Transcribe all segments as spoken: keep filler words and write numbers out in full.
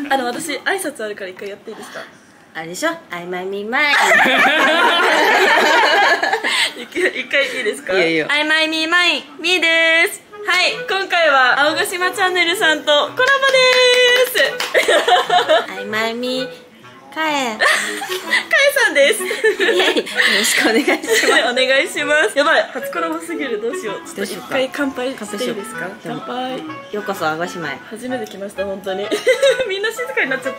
あの私挨拶あるから一回やっていいですか？ あれでしょ、あいまいみまい。 一回いいですか？ いいよいいよ。 あいまいみまいみーです。はい、今回は青ヶ島チャンネルさんとコラボです。 あいまいみかえ。 かえさんです。 よろしくお願いします。 お願いします。やばい、初コラボすぎる、どうしよう。ちょっと一回乾杯していいですか？乾杯。 ようこそ青ヶ島へ。初めて来ました、本当に。みんな静かになっちゃった。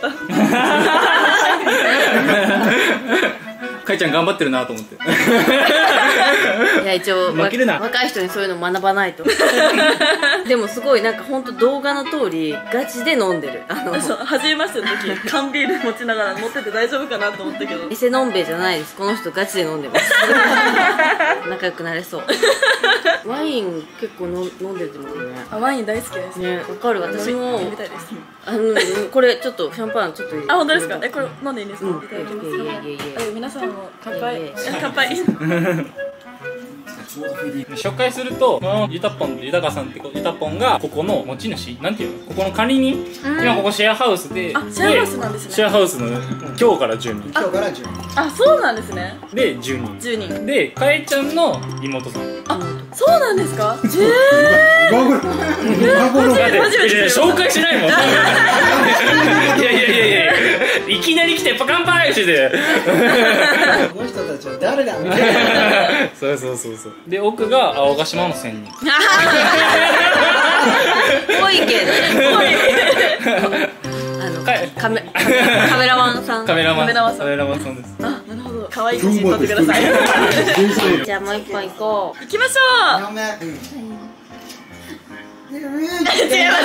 かいちゃん頑張ってるなと思って。 いや、一応若い人にそういうの学ばないと。でもすごいなんか本当動画の通りガチで飲んでる。あのそう、初めましての時缶ビール持ちながら持ってて大丈夫かなと思ったけど、 エセのんべいじゃないです。この人ガチで飲んでます。仲良くなれそう。ワイン結構の飲んでるってことね。 あ、ワイン大好きですね。わかる。私も飲みたいです。 あのこれちょっとシャンパンちょっと。 あ、本当ですか？え、これ飲んでいいんですか？いただきます。皆さんも乾杯。乾杯。 紹介すると、このゆたぽんゆたかさんってゆたぽんがここの持ち主、なんていうの、ここの管理人。今ここシェアハウスで、 あ、シェアハウスなんですね。 シェアハウスの今日からじゅうにん。 今日からじゅうにん。 あ、そうなんですね。 でじゅうにん。 じゅうにんでかえちゃんの妹さん。 あ、そうなんですか？ええ。 紹介しないもん。いやいやいやいや、いきなり来てパカンパイしてて。 この人たちは誰だみたいな。 そうそうそうそう。で奥が青ヶ島の仙人。 ぽいけど。あのカメカメラマンさん。 カメラマンカメラマンさんです。 あ、なるほど。可愛い写真撮ってください。 じゃあもう一本行こう。 行きましょう。違います、違います。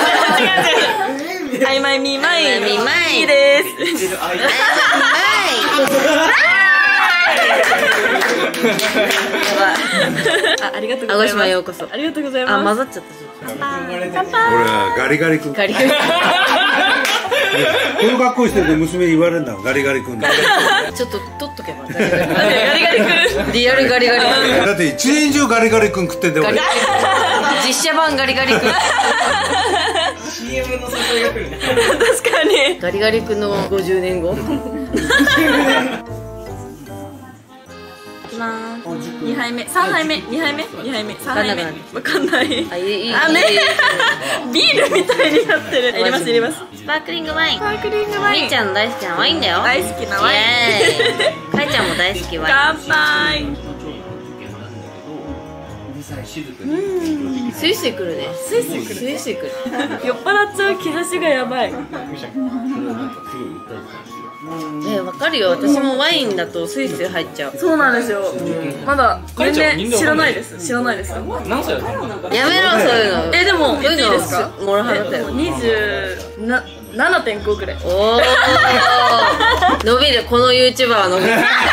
あいまいみまいみまいです。あいまいみまい。あ、ありがとうございます。 青ヶ島ようこそ。 ありがとうございます。 あ、混ざっちゃった。 乾杯。 俺はガリガリ君。 ガリガリ。 この格好してて娘に言われるんだもん、ガリガリ君だ。 ちょっと取っとけば。 ガリガリ君。 リアルガリガリ君。 だって一年中ガリガリ君食ってんだよ俺。 実写版ガリガリ君。 シーエム の誘いが来るね。 確かに。 ガリガリ君のごじゅうねんご。 にはいめ、さんはいめ、にはいめ、にはいめ、さんはいめ、わかんない。 あ、いい。 あ、ね。ビールみたいになってる。入れます、入れます。 スパークリングワイン。 スパークリングワイン。 みーちゃん大好きなワインだよ。 大好きなワイン。 かいちゃんも大好きワイン。 乾杯。 うん、スイスイくるね。 スイスイくる。 スイスイくる。 酔っ払っちゃう兆しがやばい。 え、わかるよ。私もワインだとスイスイ入っちゃう。 そうなんですよ。まだ全然知らないです。知らないです。 何歳だったの？ やめろそういうの。 え、でも言っていいですか？ モラハラだよ。 にじゅうななてんごくらい。 おお。伸びる、この YouTuber は伸びる。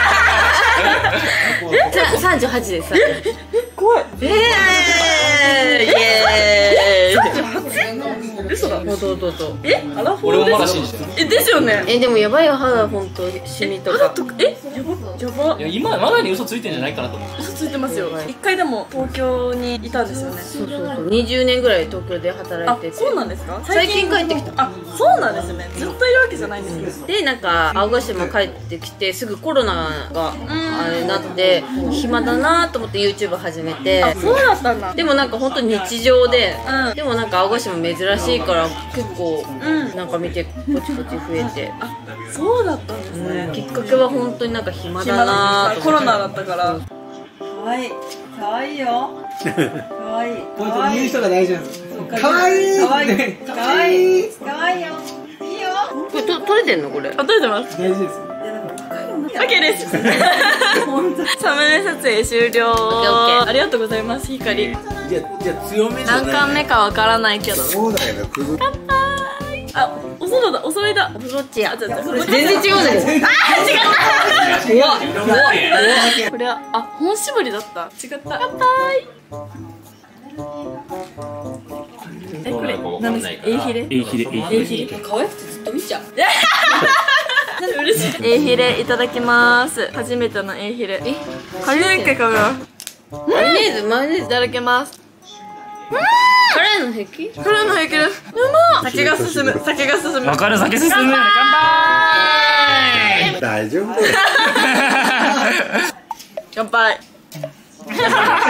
さんじゅうはちです。 怖い。 ええ、イエーイ。 嘘だ。 ほとほと。 え、アラフォー。 俺もまだ信じてる。 え、ですよね。 え、でもやばいよ、肌本当シミとか。 え、やばやば。 いや今まだに嘘ついてんじゃないかなと思って。 嘘ついてますよ。一回でも東京にいたんですよね。 そうそうそう。にじゅうねんぐらい東京で働いてて。 そうなんですか？ 最近帰ってきた。 あ、そうなんですね。ずっといるわけじゃないんですね。 で、なんか青ヶ島帰ってきてすぐコロナがあれなって暇だなと思って YouTube 始めて。 あ、そうだったんだ。 でもなんか本当に日常で、 うん、 でもなんか青ヶ島珍しいから結構なんか見てポチポチ増えて、 あ、そうだったんですね。 きっかけは本当になんか暇だなーとコロナだったから。可愛い、可愛いよ。可愛い。 本当に言う人が大事なんです。可愛い。可愛い。可愛い。可愛いよ。いいよ。 これと撮れてんのこれ？ あ、撮れてます。 大事です。 オッケーです。サムネ撮影終了。ありがとうございます。光。 じゃじゃ強めじゃない。 何巻目かわからないけど。 そうだよね。 乾杯。あ、おそろだ、お揃いだ。 どっちや？ 全然違うんだけど。あー、違った。うわ、うわ。 これは、あ、本絞りだった。違った。乾杯。え、これ、何ですか？エイヒレ。 エイヒレ、エイヒレ。 可愛くてずっと見ちゃう。 嬉しい。エイヒレいただきます。初めてのエイヒレ。え、初めてかな。 マヨネーズ、マヨネーズいただきます。 カレーの平気？ カレーの平気です。うまっ。酒が進む、酒が進む。 わかる、酒進む。乾杯。 大丈夫だよ。 乾杯。めっちゃ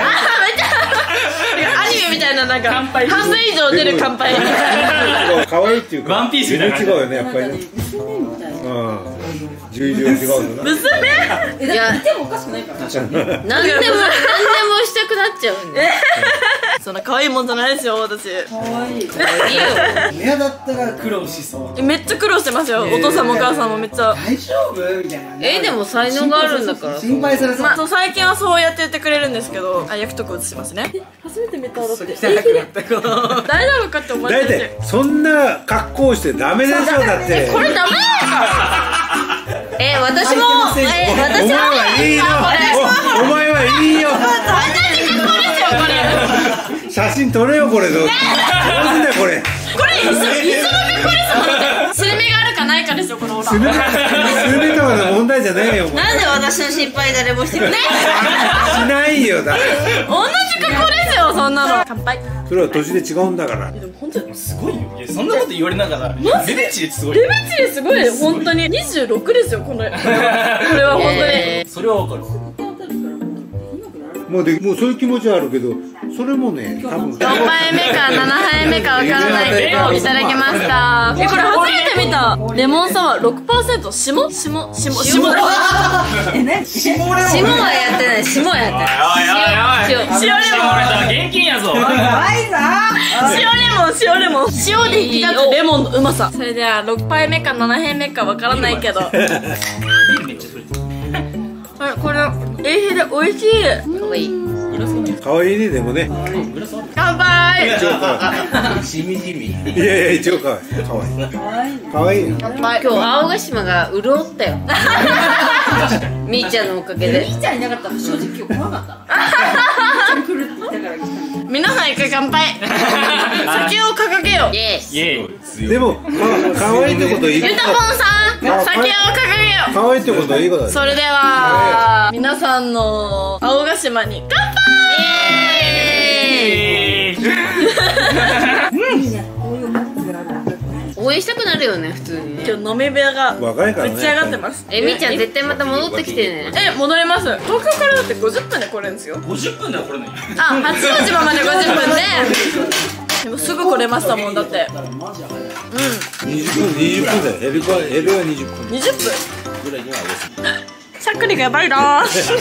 アニメみたいな、なんか半分以上出る乾杯。 可愛いっていうか。 ワンピースみたいな。 違うよね、やっぱりね。うん。十以上違うのな。 娘？ いや、でもおかしくないから。何でも、何でもしたくなっちゃうね。 そんな可愛いもんじゃないですよ、私。 可愛い。親だったら苦労しそう。 めっちゃ苦労してますよ。お父さんもお母さんもめっちゃ。 大丈夫みたいな。 え、でも才能があるんだから。 心配されそう。 まあ、そう最近はそうやって言ってくれるんですけど、あ、焼くとこ映しますね。初めて見ただって。大丈夫かって思っだいてる。 たいそんな格好してダメでしょ、だって。 これダメえ、私も、え、 お私前はいいよ。おお前はいいよ。写真撮れよ、これ。どうすんだよ、これ。 これ、いつのびっくりするスルメがあるかないかですよ、このオーラ。 スルメ、スルメとかの問題じゃないよ、もう。 なんで私の心配誰もしてくれない？ しないよ、だ。 同じ格好ですよ、そんなの。乾杯。 それは年で違うんだから。 でも本当にすごいよ。いや、そんなこと言われながら。レベチですごい。 レベチですごい、本当に。にじゅうろくですよ、これ。これは本当に。 それはわかる。 もうで、もうそういう気持ちはあるけど、それもね、多分。 よんぱいめかななはいめかわからないけど、いただきました。え、これ初めて見た。レモンサワー ろくパーセント。霜霜霜霜。霜はやってない、霜はやってない。塩、塩、 塩レモン。 現金やぞ。 可愛いな。 塩レモン、塩レモン。塩で引き立つレモンのうまさ。それではろくぱいめかななはいめかわからないけど。 めっちゃそれ。 あれ、これ、永平で美味しい。 かわいい。 可愛いね、でもね。 乾杯。 一応可愛い。 しみじみ。 いやいや、一応可愛い。可愛い。可愛いよ。 乾杯。 今日青ヶ島が潤ったよ。みーちゃんのおかげで。みーちゃんいなかったら正直今日怖かった。 皆さん一回乾杯。酒を掲げよう。 イエス。 イエーイ。 でも、か可愛いってことはいいこゆたぽんさん、酒を掲げよう。 と。可愛いってことはいいことだね。 それでは皆さんの青ヶ島に乾杯。 応援したくなるよね、普通にね。 今日飲み部屋が若いからね打ち上がってます。 え、みーちゃん絶対また戻ってきてね。 え、戻ります。東京からだってごじゅっぷんで来れるんですよ。 ごじゅっぷんではこれない。 あ、八王子までごじゅっぷんで。でもすぐ来れましたもんだって。 にじゅっぷん、にじゅっぷんだよ。ヘルは、ヘルはにじゅっぷん。 にじゅっぷん。 ぐらいにはしゃっくりがやばいなー。しゃっく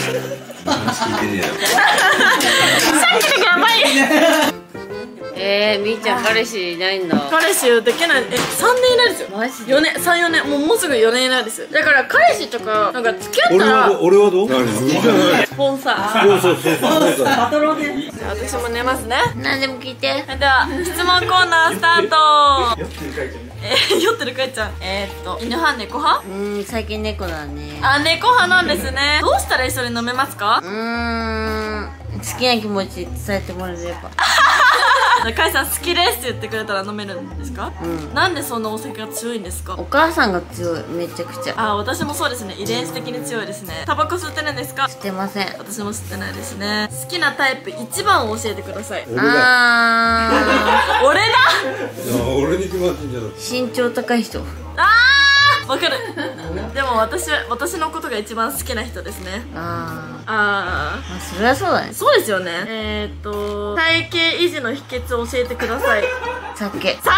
りがやばい。 えー、みーちゃん彼氏いないんだ。 彼氏できない。え、さんねん以内ですよ。 マジでよねん、さん、よねん、もうもうすぐよねん以内ですよ。だから彼氏とかなんか付き合ったら俺はどう、俺はどう何じゃない。 スポンサー。 そうそうそうそうそう。 私も寝ますね。 何でも聞いて。 では質問コーナースタート。えー、酔ってるかいちゃん。えー、っと犬派猫派？ うーん、最近猫だね。 あ、猫派なんですね。どうしたら一緒に飲めますか？ うーん、好きな気持ち伝えてもらえれば。 かいさん好きですって言ってくれたら飲めるんですか？ うん。 なんでそんなお酒が強いんですか？ お母さんが強い、めちゃくちゃ。 あ、私もそうですね。遺伝子的に強いですね。タバコ吸ってるんですか？ してません。 私も吸ってないですね。好きなタイプ一番を教えてください。 俺だ。 あ俺だ。 いや俺に決まってんじゃない。 ー、身長高い人。 あー、わかる。でも私は私のことが一番好きな人ですね。 あー、 あまあ、それはそうだね。 そうですよね。えーっと体型維持の秘訣を教えてください。 酒。 さ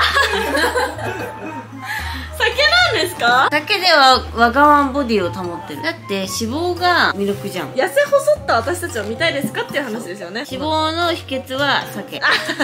酒なんですか？ 酒ではわがままボディを保ってる。だって脂肪が魅力じゃん。 痩せ細った私たちを見たいですかっていう話ですよね。 脂肪の秘訣は酒。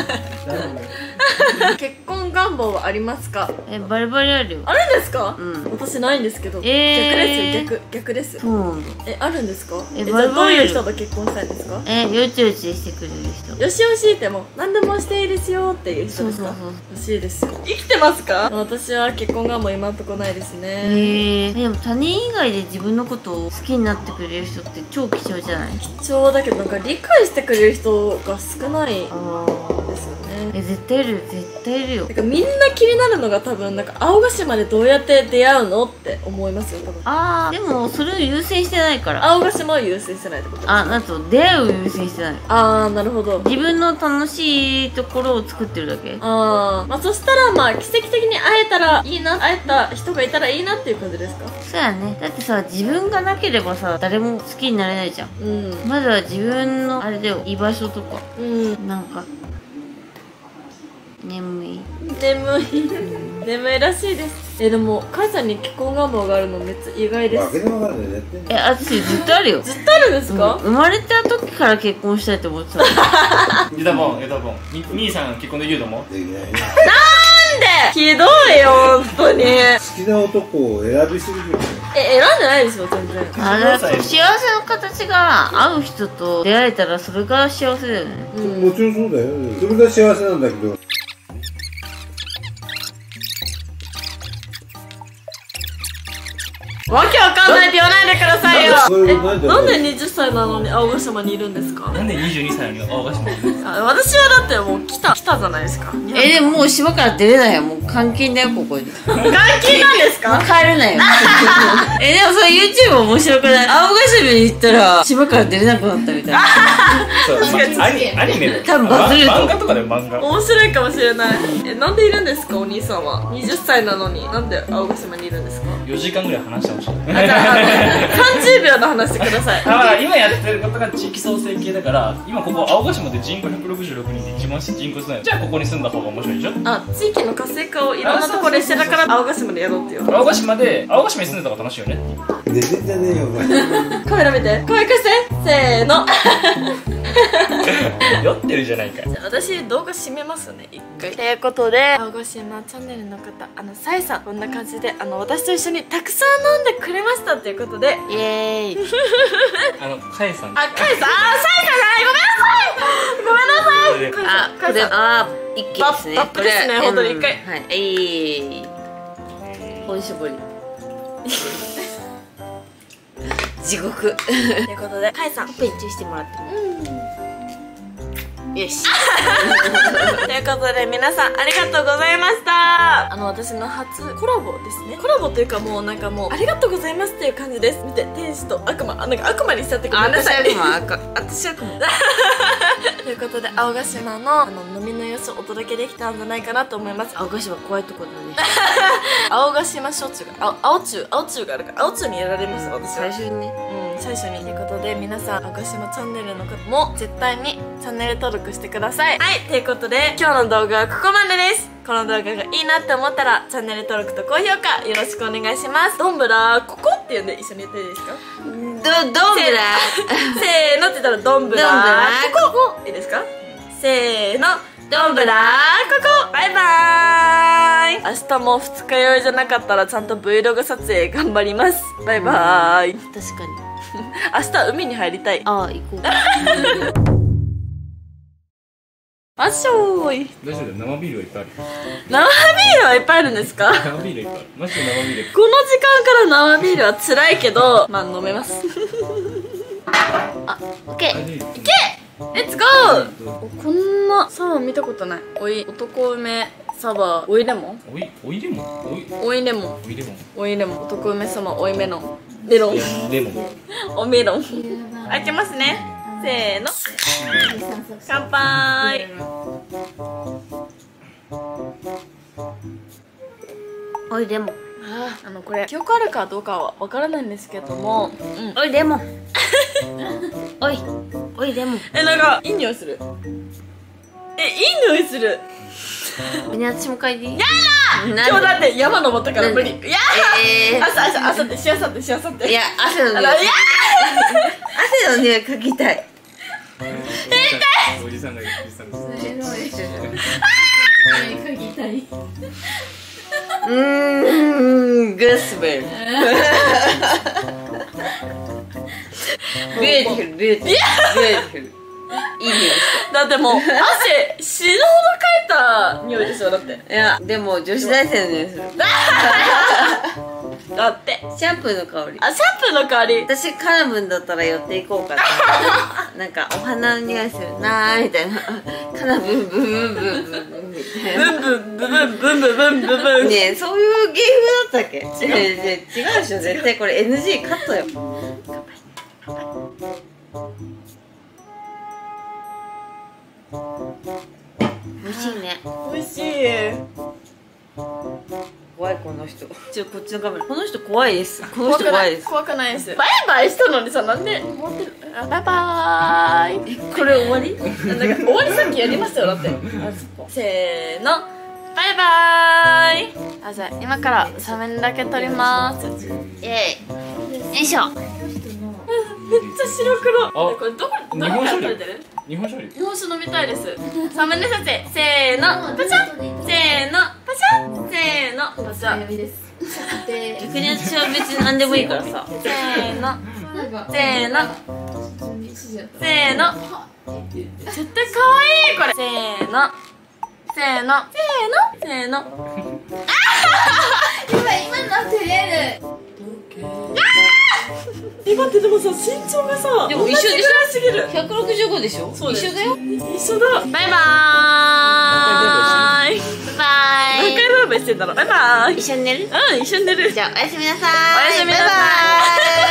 結婚願望はありますか？ え、バリバリあるよ。 あるんですか？ うん。 私ないんですけど、 えー逆ですよ。逆逆です。 そうなんだ。 え、あるんですか？ ええ、じゃあバリバリどういう人と結婚したいんですか？ え、よちよちしてくれる人。 よしよしっても何でもしていいですよっていう人ですか？ そうそうそう。 欲しいです。生きてますか？私は結婚願望今んとこないですね。 へえ。でも他人以外で自分のことを好きになってくれる人って超貴重じゃない？ 貴重だけどなんか理解してくれる人が少ないですよあね。 え、絶対いる絶対いるよ。 なんかみんな気になるのが多分なんか青ヶ島でどうやって出会うのって思いますよ多分。 あー、でもそれを優先してないから。 青ヶ島を優先してないってことですか？ あ、なんと出会いを優先してない。 あー、なるほど。 自分の楽しいところを作ってるだけ。 あー、まあそしたらまあ奇跡的に会えたらいいな、会えた人がいたらいいなっていう感じですか？ そうやね。だってさ、自分がなければさ、誰も好きになれないじゃん。 うんまずは自分のあれだよ、居場所とかうんなんか眠い。 眠い眠いらしいです。え、でもカイさんに結婚願望があるのめっちゃ意外です。 わけでもわかんないやってんの。 え、私ずっとあるよ。 ずっとあるんですか？ 生まれた時から結婚したいと思ってた。 ユタボンユタボンみ兄さん結婚できると思う？ できないね。 ひどいよ、本当に。え、 好きな男を選びすぎるよね。 選んでないですよ、全然。 あれ、幸せの形が合う人と出会えたらそれが幸せだよね。 もちろんそうだよ。それが幸せなんだけど。 わけわかんないって言わないでくださいよ。え、 それなんでなんでにじゅっさいなのに青ヶ島にいるんですか？ なんでにじゅうにさいの青ヶ島にいるの？ あ、私はだってもう来た、来たじゃないですか。 え、でももう島から出れないよ。もう監禁だよ、ここに。 監禁なんですか？ 帰れないよ。え、でもそれ YouTube 面白くない？青ヶ島に行ったら島から出れなくなったみたいな。 そう確かにアニアニメで多分バズると漫画とかで漫画面白いかもしれない。え、なんでいるんですか、お兄さんは。にじゅっさいなのになんで青ヶ島にいるんですか？ よじかんぐらい話してほしい。 あ、じゃあ、あのさんじゅうびょうで話してください。 だから今やってることが地域創生系だから今ここ青ヶ島で人口ひゃくろくじゅうろくにんで一番人口少ないじゃあここに住んだ方が面白いでしょ。 あ、地域の活性化をいろんなところでしてたから青ヶ島でやろうっていう。 青ヶ島で青ヶ島に住んでた方が楽しいよね。 寝てんじゃねえよお前。 カメラ見て、可愛くしてせーの。 酔ってるじゃないかい。 私動画閉めますね、一回。ということで青ヶ島チャンネルの方、あのさえさん、こんな感じであの私と一緒にたくさん飲んでくれましたということで、 イエーイ。 あのカエさんあ、かえさん、あ、さえさんじゃない、ごめんなさいごめんなさい。 あ、これ、あー、一気ですね。 バップですねこれ本当に一回うんはい。えい。本絞り。地獄。 ということで、かえさんペンチしてもらって。よし。 ということで皆さんありがとうございました。あの私の初コラボですね。コラボというかもうなんかもうありがとうございますっていう感じです。見て、天使と悪魔、あ、なんか悪魔にしちゃってごめんなさい。 私は悪魔、私は悪魔。 ということで青ヶ島のあの飲みの様子をお届けできたんじゃないかなと思います。 青ヶ島怖いとこだね。 青ヶ島焼酎が、青青中青中があるから青中にやられます私は。 最初にね。 うん、最初にということで皆さん青ヶ島チャンネルの方も絶対にチャンネル登録してください。はい、ということで今日の動画はここまでです。この動画がいいなって思ったらチャンネル登録と高評価よろしくお願いします。どんぶらーここって言うんで一緒に言っていいですか？ ど、どんぶら。 せーのって言ったらどんぶらーどんぶらーここいいですか？せーのどんぶらーここバイバーイ。明日も二日酔いじゃなかったらちゃんと Vlog 撮影頑張ります。バイバーイ。 確かに。 明日海に入りたい。 ああ、行こう。 あっしょーい。 大丈夫だよ、生ビールはいっぱいある。 生ビールはいっぱいあるんですか？ 生ビールいっぱいある。マジで生ビール。 この時間から生ビールは辛いけどまあ飲めます。あ、オッケー。 いいけ！レッツゴー！こんなサワー見たことない。おい、男梅サワー、おいレモン？ おい、おいレモンおい、 おいレモン。 おいレモンおいレモン。男梅サワー、おいメロン。メロン。 レモンおメロン。開けますね。せーの。乾杯。 おい、レモン。 あー、あのこれ記憶あるかどうかはわからないんですけども、うん、 おい、レモン。おい、おい、レモン。 え、なんかいい匂いする。え、いい匂いする。 み私も嗅いでいい？や今日だって山登ったから無理。いやえー、朝朝朝ってしあさってしあさってー、いや、汗の匂い。 あのいや汗の匂い嗅ぎたい。 おじさんがいる、おじさんがいる。 うーん、グッスベル。ビューティフル、ビューティフル、ビューティフル。いい匂いしだってもう汗死ぬほどかいた匂いでしょ。だってた。いや、でも女子大生の匂いする。 だってシャンプーの香り。 あ、シャンプーの香り。 私カナブンだったら寄っていこうかな。なんかお花の匂いするなーみたいな。カナブンブンブンブンブンブンみたいな。 ブンブンブンブンブンブンブンブンブン。 ねえ、そういう芸風だったっけ？違う違う違うでしょ。絶対これ エヌジー カットよ。美味しいね。 美味しい。 怖いこの人。ちょこっちのカメラ。この人怖いです。この怖くない人怖いです。 怖くないです。バイバイしたのにさ、なんで持ってる。あ、バイバーイ。 これ終わり？ なんか終わりさっきやりましたよ、だって。あ、そっか。せーの、バイバーイ。あ、じゃあ今からサメンだけ撮ります。 イエイ。よいしょ。 めっちゃ白黒。 あこれどこどこ日本酒から撮れてる？ 日本酒日本酒飲みたいです。サメンで撮影。せーの、パシャン。せーの、パシャン。せーの、パシャン。 逆に私は別に何でもいいからさ。 せーの、せーの、せーの。絶対可愛いこれ。せーの、せーの、せーの、せーの。今ってでもさ、身長がさ、 でも一緒でしょ同じぐらいすぎる。 ひゃくろくじゅうごでしょ。 そうです一緒だよ。 一緒だ。バイバーイ。バイバイ。何回バイバイしてんだろう。バイバイ。 一緒に寝る？ うん、一緒に寝る。 じゃあおやすみなさい。 おやすみなさい。 バイバイ。